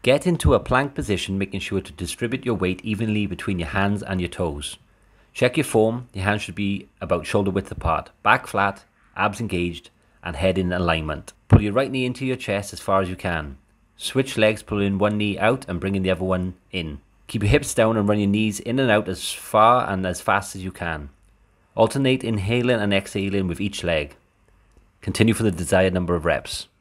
Get into a plank position, making sure to distribute your weight evenly between your hands and your toes. Check your form. Your hands should be about shoulder width apart, back flat, abs engaged, and head in alignment. Pull your right knee into your chest as far as you can. Switch legs, pulling one knee out and bringing the other one in. Keep your hips down and run your knees in and out as far and as fast as you can. Alternate inhaling and exhaling with each leg. Continue for the desired number of reps.